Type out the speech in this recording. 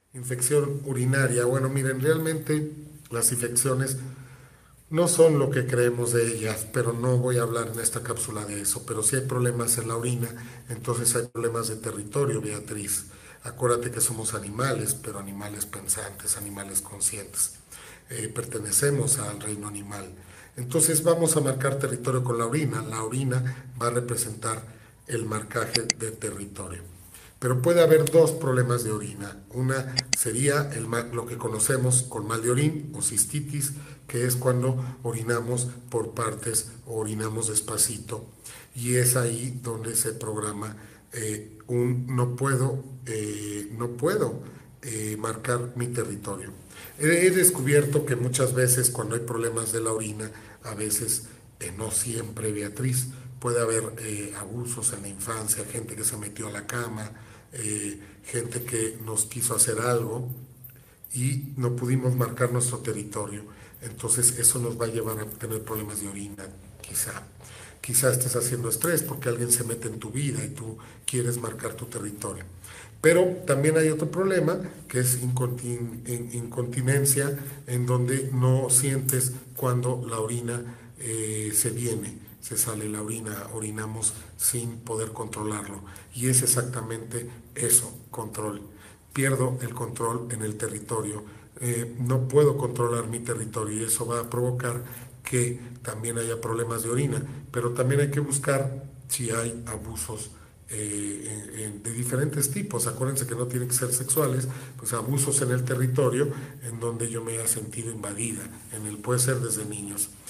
Infección urinaria. Bueno, miren, realmente las infecciones no son lo que creemos de ellas, pero no voy a hablar en esta cápsula de eso. Pero si hay problemas en la orina, entonces hay problemas de territorio, Beatriz. Acuérdate que somos animales, pero animales pensantes, animales conscientes. Pertenecemos al reino animal. Entonces vamos a marcar territorio con la orina. La orina va a representar el marcaje de territorio. Pero puede haber dos problemas de orina. Una sería lo que conocemos con mal de orín o cistitis, que es cuando orinamos por partes o orinamos despacito. Y es ahí donde se programa un no puedo marcar mi territorio. He descubierto que muchas veces cuando hay problemas de la orina, a veces, no siempre, Beatriz, puede haber abusos en la infancia, gente que se metió a la cama, gente que nos quiso hacer algo y no pudimos marcar nuestro territorio. Entonces eso nos va a llevar a tener problemas de orina, quizá. Quizá estés haciendo estrés porque alguien se mete en tu vida y tú quieres marcar tu territorio. Pero también hay otro problema que es incontinencia, en donde no sientes cuando la orina se viene, se sale la orina, orinamos sin poder controlarlo. Y es exactamente eso, control. Pierdo el control en el territorio, no puedo controlar mi territorio y eso va a provocar que también haya problemas de orina, pero también hay que buscar si hay abusos de diferentes tipos. Acuérdense que no tienen que ser sexuales, pues abusos en el territorio en donde yo me haya sentido invadida, puede ser desde niños.